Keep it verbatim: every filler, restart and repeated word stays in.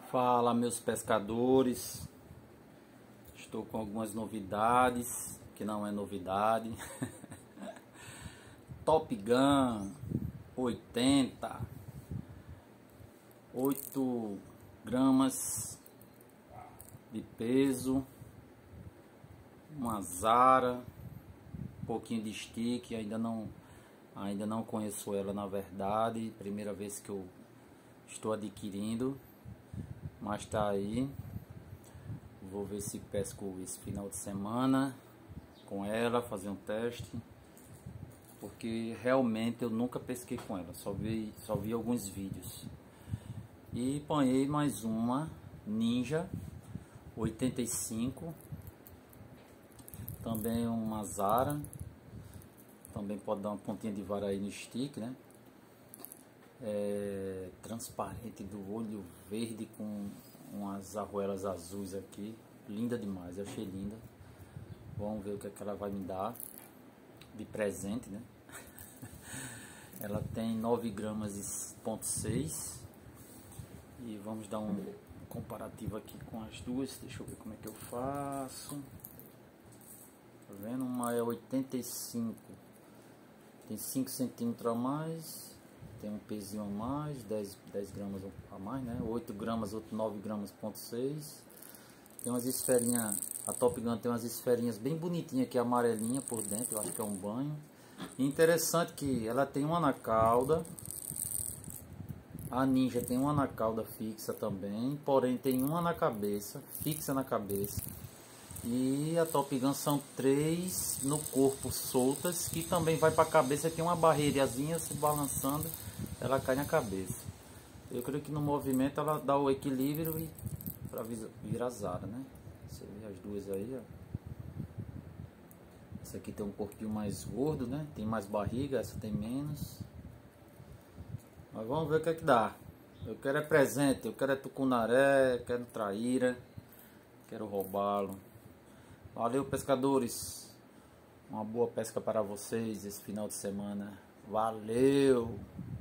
Fala, meus pescadores. Estou com algumas novidades, que não é novidade. Top Gun oitenta, oito gramas de peso, uma Zara, um pouquinho de stick. Ainda não, ainda não conheço ela, na verdade, primeira vez que eu estou adquirindo. Mas tá aí. Vou ver se pesco esse final de semana com ela, fazer um teste, porque realmente eu nunca pesquei com ela, só vi, só vi alguns vídeos. E apanhei mais uma Ninja oitenta e cinco, também uma Zara, também pode dar uma pontinha de vara aí no stick, né? É, transparente, do olho verde com umas arruelas azuis aqui, linda demais, eu achei linda. Vamos ver o que, é que ela vai me dar de presente, né? Ela tem nove gramas e ponto seis, e vamos dar um comparativo aqui com as duas. Deixa eu ver como é que eu faço. Tá vendo? Uma é oitenta e cinco, tem cinco centímetros a mais, tem um pezinho a mais, dez, dez gramas a mais, né? oito gramas, outro nove gramas, ponto seis. Tem umas esferinhas, a Top Gun tem umas esferinhas bem bonitinhas aqui, amarelinha por dentro, eu acho que é um banho. E interessante que ela tem uma na cauda, a Ninja tem uma na cauda fixa também, porém tem uma na cabeça, fixa na cabeça. E a Top Gun são três no corpo soltas, que também vai para a cabeça, tem uma barreirazinha se balançando, ela cai na cabeça. Eu creio que no movimento ela dá o equilíbrio e para virar Zara, né? Você vê as duas aí, ó. Essa aqui tem um corpinho mais gordo, né? Tem mais barriga, essa tem menos. Mas vamos ver o que é que dá. Eu quero é presente, eu quero é tucunaré, quero traíra, quero roubá-lo. Valeu, pescadores. Uma boa pesca para vocês esse final de semana. Valeu!